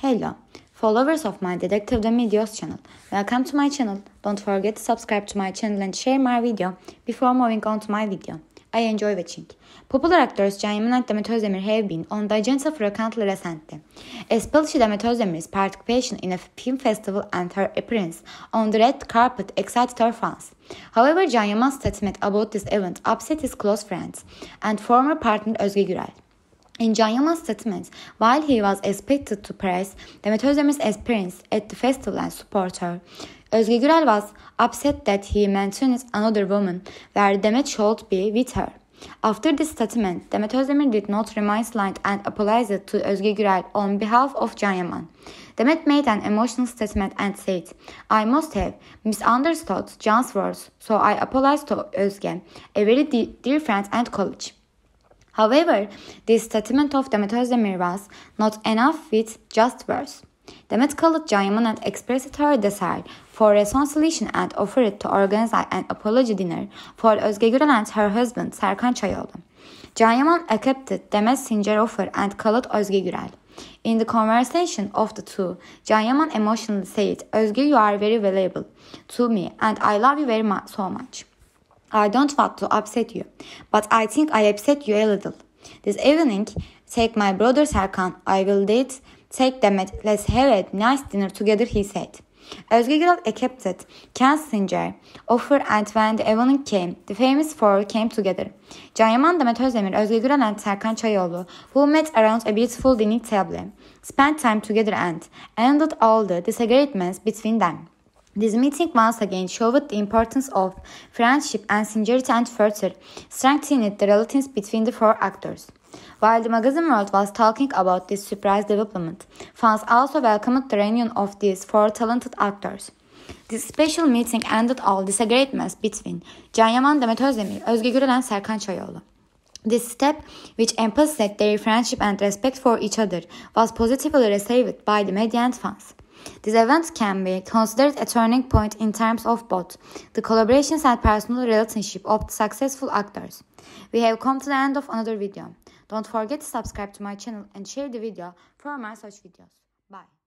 Hello, followers of my Detective The Medios channel. Welcome to my channel. Don't forget to subscribe to my channel and share my video before moving on to my video. I enjoy watching. Popular actors Can Yaman and Demet Özdemir have been on the agenda frequently recently, especially Demet Özdemir's participation in a film festival and her appearance on the red carpet excited her fans. However, Can Yaman's statement about this event upset his close friends and former partner Özge Gürel. In Can Yaman's statement, while he was expected to praise Demet Özdemir's appearance at the festival and support her, Özge Gürel was upset that he mentioned another woman where Demet should be with her. After this statement, Demet Özdemir did not remain silent and apologized to Özge Gürel on behalf of Can Yaman. Demet made an emotional statement and said, "I must have misunderstood Can's words, so I apologize to Özge, a very dear friend and colleague." However, this statement of Demet Özdemir was not enough with just words. Demet called Can Yaman and expressed her desire for reconciliation and offered to organize an apology dinner for Özge Gürel and her husband Serkan Çayoğlu. Can Yaman accepted Demet's sincere offer and called Özge Gürel. In the conversation of the two, Can Yaman emotionally said, "Özge, you are very valuable to me and I love you very much, so much. I don't want to upset you, but I think I upset you a little. This evening, take my brother Serkan, I will date, take Demet, let's have a nice dinner together," he said. Özge Gürel accepted Can's sincere offer and when the evening came, the famous four came together. Can Yaman, Demet Özdemir, Özge Gürel and Serkan Çayoğlu, who met around a beautiful dining table, spent time together and ended all the disagreements between them. This meeting once again showed the importance of friendship and sincerity and further strengthened the relations between the four actors. While the magazine world was talking about this surprise development, fans also welcomed the reunion of these four talented actors. This special meeting ended all disagreements between Can Yaman, Demet Özdemir, Özge Gürel and Serkan Çayoğlu. This step, which emphasized their friendship and respect for each other, was positively received by the media and fans. This event can be considered a turning point in terms of both the collaborations and personal relationship of the successful actors. We have come to the end of another video. Don't forget to subscribe to my channel and share the video for more such videos. Bye.